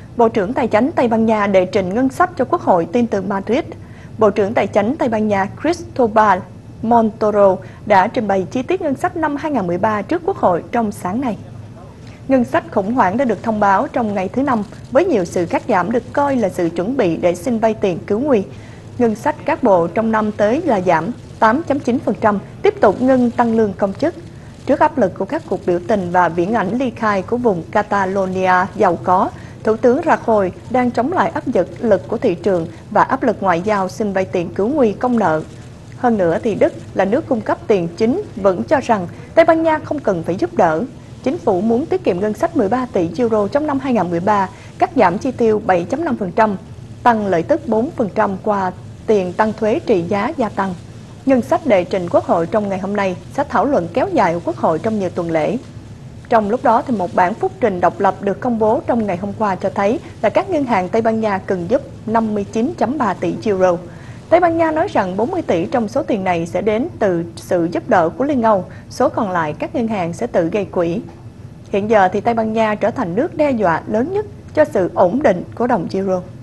Bộ trưởng Tài chính Tây Ban Nha đệ trình ngân sách cho Quốc hội tin từ Madrid. Bộ trưởng Tài chính Tây Ban Nha Cristóbal Montoro đã trình bày chi tiết ngân sách năm 2013 trước Quốc hội trong sáng nay. Ngân sách khủng hoảng đã được thông báo trong ngày thứ Năm với nhiều sự cắt giảm được coi là sự chuẩn bị để xin vay tiền cứu nguy. Ngân sách các bộ trong năm tới là giảm 8,9%, tiếp tục ngưng tăng lương công chức. Trước áp lực của các cuộc biểu tình và viễn ảnh ly khai của vùng Catalonia giàu có, Thủ tướng Rajoy đang chống lại áp lực của thị trường và áp lực ngoại giao xin vay tiền cứu nguy công nợ. Hơn nữa thì Đức là nước cung cấp tiền chính vẫn cho rằng Tây Ban Nha không cần phải giúp đỡ. Chính phủ muốn tiết kiệm ngân sách 13 tỷ euro trong năm 2013, cắt giảm chi tiêu 7,5%, tăng lợi tức 4% qua tiền tăng thuế trị giá gia tăng. Ngân sách đệ trình Quốc hội trong ngày hôm nay sẽ thảo luận kéo dài của Quốc hội trong nhiều tuần lễ. Trong lúc đó, thì một bản phúc trình độc lập được công bố trong ngày hôm qua cho thấy là các ngân hàng Tây Ban Nha cần giúp 59,3 tỷ euro. Tây Ban Nha nói rằng 40 tỷ trong số tiền này sẽ đến từ sự giúp đỡ của Liên Âu, số còn lại các ngân hàng sẽ tự gây quỹ. Hiện giờ thì Tây Ban Nha trở thành nước đe dọa lớn nhất cho sự ổn định của đồng euro.